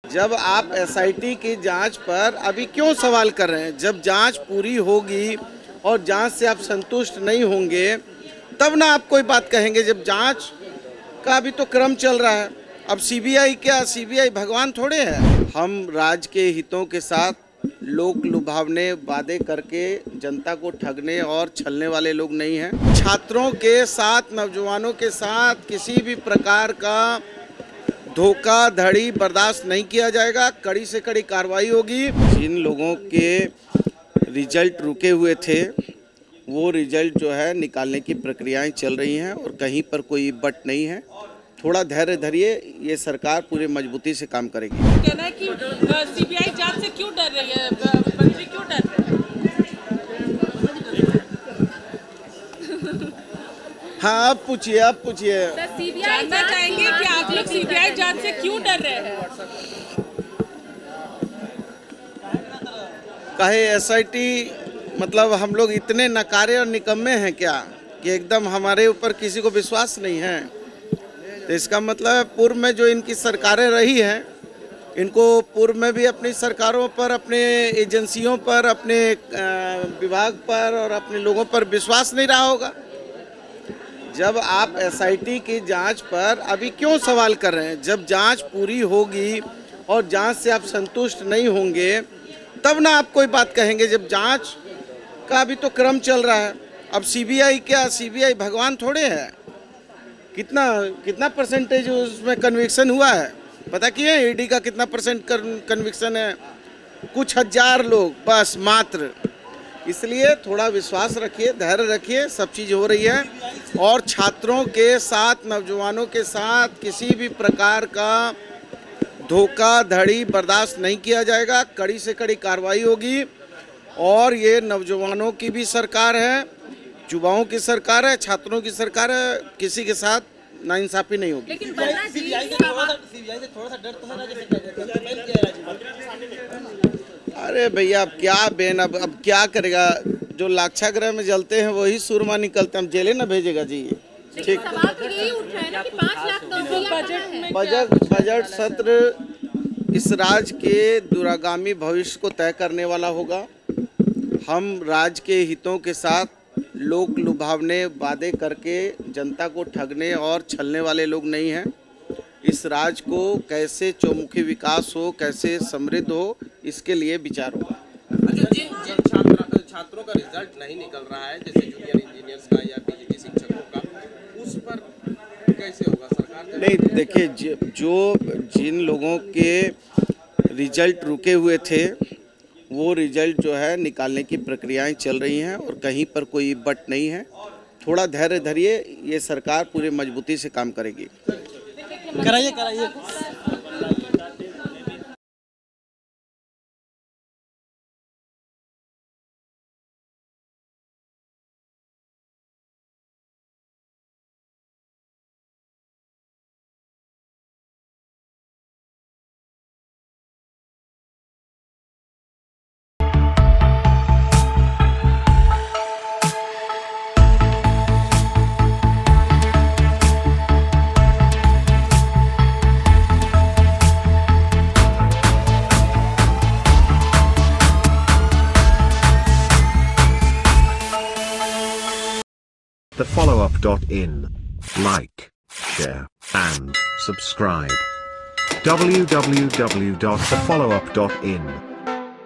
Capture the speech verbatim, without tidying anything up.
जब आप एसआईटी की जांच पर अभी क्यों सवाल कर रहे हैं? जब जांच पूरी होगी और जांच से आप संतुष्ट नहीं होंगे तब ना आप कोई बात कहेंगे। जब जांच का अभी तो क्रम चल रहा है, अब सीबीआई क्या, सीबीआई भगवान थोड़े है। हम राज्य के हितों के साथ लोक लुभावने वादे करके जनता को ठगने और छलने वाले लोग नहीं हैं। छात्रों के साथ, नौजवानों के साथ किसी भी प्रकार का धोखाधड़ी बर्दाश्त नहीं किया जाएगा। कड़ी से कड़ी कार्रवाई होगी। जिन लोगों के रिजल्ट रुके हुए थे वो रिजल्ट जो है निकालने की प्रक्रियाएं चल रही हैं और कहीं पर कोई बट नहीं है। थोड़ा धैर्य धरिए, ये सरकार पूरे मजबूती से काम करेगी। कहना है कि सीबीआई जांच से क्यों डर रही है, मंत्री क्यों डर रहे हैं? हाँ, अब पूछिए, अब पूछिए। जानना चाहेंगे कि आप लोग सीबीआई जांच से क्यों डर रहे हैं? कहे एसआईटी, मतलब हम लोग इतने नकारे और निकम्मे हैं क्या कि एकदम हमारे ऊपर किसी को विश्वास नहीं है? तो इसका मतलब पूर्व में जो इनकी सरकारें रही हैं, इनको पूर्व में भी अपनी सरकारों पर, अपने एजेंसियों पर, अपने विभाग पर और अपने लोगों पर विश्वास नहीं रहा होगा। जब आप एसआईटी की जांच पर अभी क्यों सवाल कर रहे हैं? जब जांच पूरी होगी और जांच से आप संतुष्ट नहीं होंगे तब ना आप कोई बात कहेंगे। जब जांच का अभी तो क्रम चल रहा है, अब सीबीआई क्या, सीबीआई भगवान थोड़े है। कितना कितना परसेंटेज उसमें कन्विक्शन हुआ है पता किए? ईडी का कितना परसेंट कन्विक्शन है? कुछ हजार लोग बस मात्र। इसलिए थोड़ा विश्वास रखिए, धैर्य रखिए, सब चीज़ हो रही है। और छात्रों के साथ, नौजवानों के साथ किसी भी प्रकार का धोखाधड़ी बर्दाश्त नहीं किया जाएगा। कड़ी से कड़ी कार्रवाई होगी। और ये नौजवानों की भी सरकार है, युवाओं की सरकार है, छात्रों की सरकार है। किसी के साथ नाइंसाफी नहीं होगी। लेकिन सीबीआई से थोड़ा सा सीबीआई से थोड़ा सा डर तो है ना, जैसे अरे भैया, अब क्या बेन, अब अब क्या करेगा? जो लाक्षागृह में जलते हैं वही सुरमा निकलते हैं। हम जेले ना भेजेगा जी। ठीक, बजट बजट सत्र इस राज्य के दूरगामी भविष्य को तय करने वाला होगा। हम राज्य के हितों के साथ लोक लुभावने वादे करके जनता को ठगने और छलने वाले लोग नहीं हैं। इस राज्य को कैसे चौमुखी विकास हो, कैसे समृद्ध हो, इसके लिए विचार होगा। जिन जिन छात्र छात्रों का रिजल्ट नहीं निकल रहा है, जैसे जूनियर इंजीनियर्स का या पीजीटी शिक्षकों का, उस पर कैसे होगा सरकार? नहीं, देखिए, जो जिन लोगों के रिजल्ट रुके हुए थे वो रिजल्ट जो है निकालने की प्रक्रियाएं चल रही हैं और कहीं पर कोई बट नहीं है। थोड़ा धैर्य धरिए, ये सरकार पूरे मजबूती से काम करेगी। कराइए कराइए the follow up dot in. Like, share, and subscribe. w w w dot the follow up dot in